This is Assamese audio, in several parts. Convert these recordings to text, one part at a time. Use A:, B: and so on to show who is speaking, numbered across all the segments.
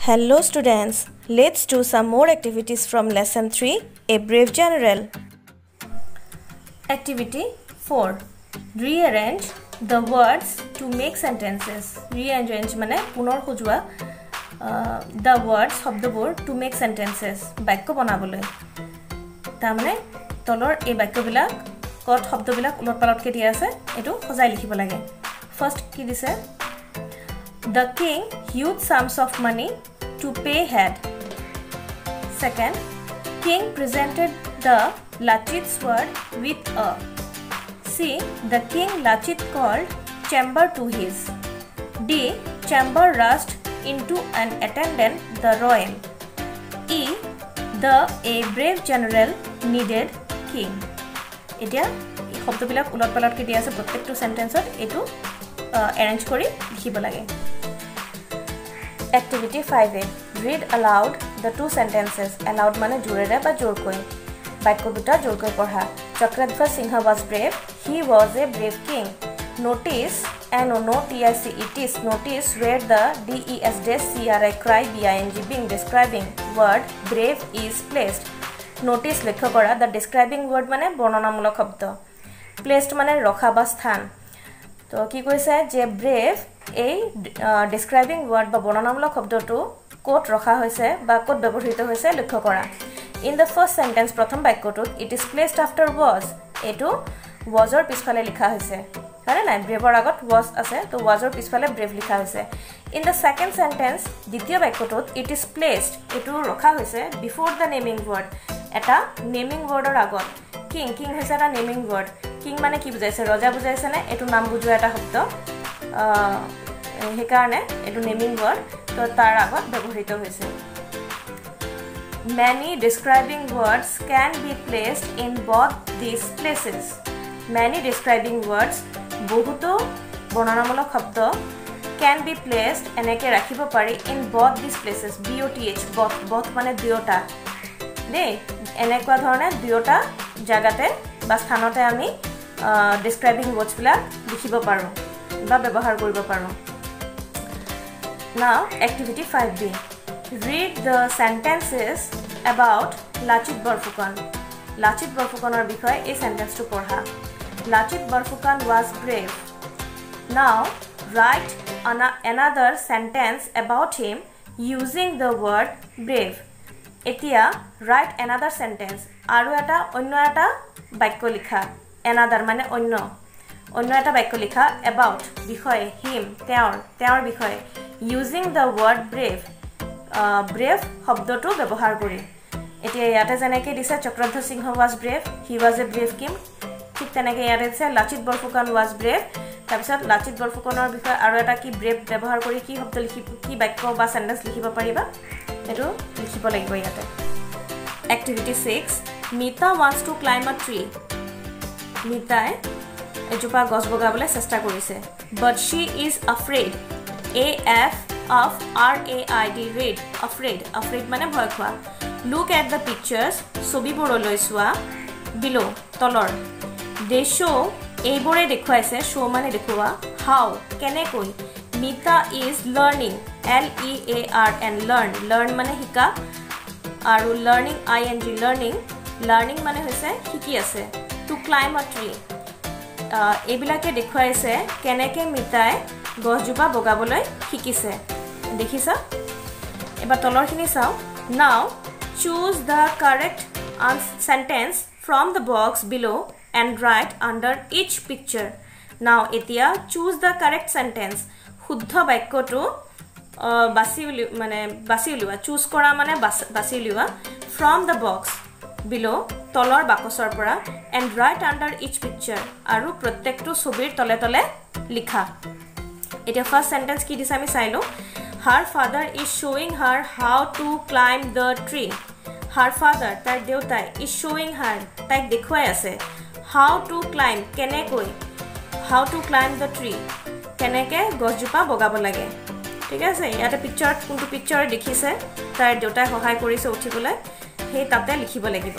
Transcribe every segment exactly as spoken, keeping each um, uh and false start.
A: Hello students, let's do some more activities from lesson three, A Brave General. Activity four. Rearrange the words to make sentences. Rearrange mane punor khujwa uh, the words শব্দবোৰ to make sentences. বাক্য বনাবলৈ তাৰমানে তলৰ এই বাক্যবিলাক কত শব্দবিলাক উলট-পালটকে দিয়া আছে এটো সজাই লিখিব লাগে First কি দিছে The king huge sums of money to pay head. Second, king presented the Lachit sword with a. C. The king Lachit called chamber to his. D. Chamber rushed into an attendant the royal. E. The a brave general needed king. Etia এই শব্দবিলাক উলট-পালটকে দিয়া আছে প্ৰত্যেকটো সেন্টেন্সত এটো arrange কৰি লিখিব লাগে Activity five A. Read aloud the two sentences. Aloud mane jurere ba jorkoi. Baikko duta jorkoi porha. Chakradhva Singha was brave. He was a brave king. Notice, N O N T I C E T, notice where the D E S D C R I cry B I N G being describing word brave is placed. Notice lekho kora the describing word mane bornonamulok shobd. Placed mane rokha ba sthan. তো কি কৈছে যে brave এই describing word বা বৰ্ণনামূলক শব্দটো কোট ৰখা হৈছে বা কোট ব্যৱহৃত হৈছে লক্ষ্য কৰা in the first sentence প্ৰথম বাক্যটোত it is placed after was এটো wasৰ পিছফালে লিখা হৈছে মানে নাই braveৰ আগত was আছে তো wasৰ পিছফালে brave লিখা হৈছে in the second sentence দ্বিতীয় বাক্যটোত it is placed এটো ৰখা হৈছে before the naming word এটা naming wordৰ আগত king king হৈছে এটা naming word king মানে কি বুজাইছে ৰজা বুজাইছে নে এটো নাম বুজোৱা এটা শব্দ হে কাৰণে এটো নেমিং ওয়ার্ড তো তার আগত ব্যবহৃত হৈছে Many describing words can be placed in both these places Many describing words বহুতো বৰ্ণনামূলক শব্দ can be placed এনেকে ৰাখিব পাৰি in both these places B O T H both both মানে দুয়োটা দে এনেকুৱা ধৰণে দুয়োটা জায়গাতে বা স্থানতে আমি describing words বিলাক লিখিব পাৰো বা ব্যৱহাৰ কৰিব পাৰো Now activity five B Read the sentences about Lachit Borphukan Lachit Borphukanor বিষয়ে এই সেন্টেন্সটো পঢ়া Lachit Borphukan was brave Now write another sentence about him using the word brave এতিয়া write another sentence আৰু এটা অন্য এটা বাক্য লিখা another মানে অন্য অন্য এটা বাক্য লিখা about বিষয়ে him তেওঁৰ তেওঁৰ বিষয়ে using the word brave uh, brave শব্দটো ব্যৱহাৰ কৰি এতিয়া ইয়াতে যেনেকৈ দিছে চক্ৰধ্বজ সিংহ was brave he was a brave king ঠিক তেনেকৈ ইয়াতে দিছে লাচিত বৰফুকন was brave তাৰপিছত লাচিত বৰফুকনৰ বিষয়ে আৰু এটা কি brave ব্যৱহাৰ কৰি কি শব্দ লিখি কি বাক্য বা সেন্টেন্স লিখিব পাৰিবা এটো লিখিব লাগিব ইয়াতে activity six Mita wants to climb a tree মিতাই এজোপা গছ বগাবলৈ চেষ্টা কৰিছে but she is afraid A F of R A I D read afraid afraid মানে ভয় খোৱা look at the pictures ছবিবোৰলৈ চোৱা below তলৰ they show এইবোৰে দেখুৱাইছে show মানে দেখুৱা how কেনেকৈ Mita is learning L E A R N learn learn মানে শিকা আৰু learning I N G learning learning মানে হৈছে শিকি আছে to climb a tree এইবিলাকে দেখুৱাইছে কেনেকৈ মিতাই গছজোপা বগাবলৈ শিকিছে দেখিছা এবাৰ তলৰখিনি চাও now choose the correct sentence from the box below and write under each picture now এতিয়া choose the correct sentence শুদ্ধ বাক্যটো বাছি মানে বাছি উলিওৱা choose কৰা মানে বাছি উলিওৱা from the box below তলৰ বাকচৰ পৰা and write under each picture আৰু প্ৰত্যেকটো ছবিৰ তলে তলে লিখা এটা ফার্স্ট সেন্টেন্স কি দিছে আমি চাইলো her father is showing her how to climb the tree her father তার দেউতাই is showing her তাইক দেখুৱাই আছে how to climb কেনেকৈ how to climb the tree কেনেকৈ গছজোপা বগাব লাগে ঠিক আছে ইয়াতে পিকচাৰত কোনটো পিকচাৰ দেখিছে তার দেউতাই সহায় কৰিছে উঠিবলৈ হে তাতে লিখিব লাগিব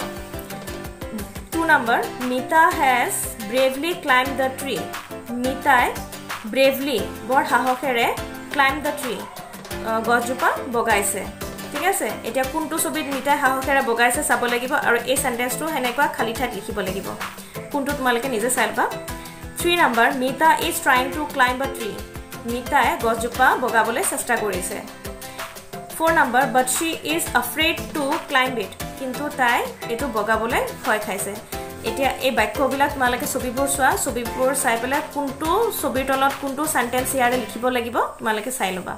A: two number Mita has bravely climbed the tree Mitai bravely বৰ সাহসেৰে climb the tree গছজোপা বগাইছে ঠিক আছে এতিয়া কোনটো ছবিত মিতাই সাহসেৰে বগাইছে চাব লাগিব আৰু এই সেন্টেন্সটো হেনেকুৱা খালি ঠাইত লিখিব লাগিব কোনটো তোমালকে নিজে চাইবা three number Mita is trying to climb a tree মিতাই গছজোপা বগাবলৈ চেষ্টা কৰিছে four number but she is afraid to climb it কিন্তু তাই এটো বগাবলৈ ভয় খাইছে এতিয়া এই বাক্যবিলাক তোমালকে ছবিবোৰ চোৱা ছবিবোৰ চাই পেলাই কোনটো ছবিৰ তলত কোনটো সেন্টেন্স ইয়াৰে লিখিব লাগিব তোমালকে চাই লবা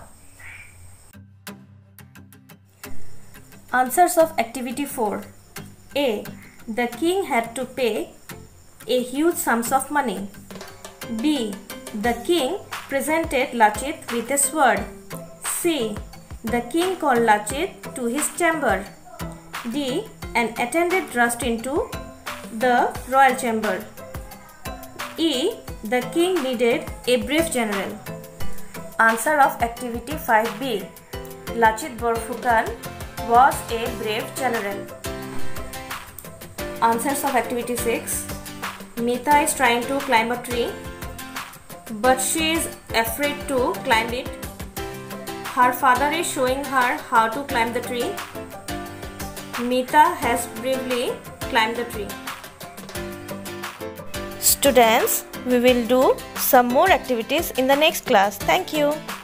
A: Answers of activity four. A. The king had to pay a huge sums of money. B. The king presented Lachit with a sword. C. The king called Lachit to his chamber. D. An attendant rushed into the royal chamber. E. The king needed a brave general. Answer of activity five B. Lachit Borphukan was a brave general. Answers of activity six. Mita is trying to climb a tree, but she is afraid to climb it. Her father is showing her how to climb the tree. Mita has bravely climbed the tree. Students, we will do some more activities in the next class. Thank you.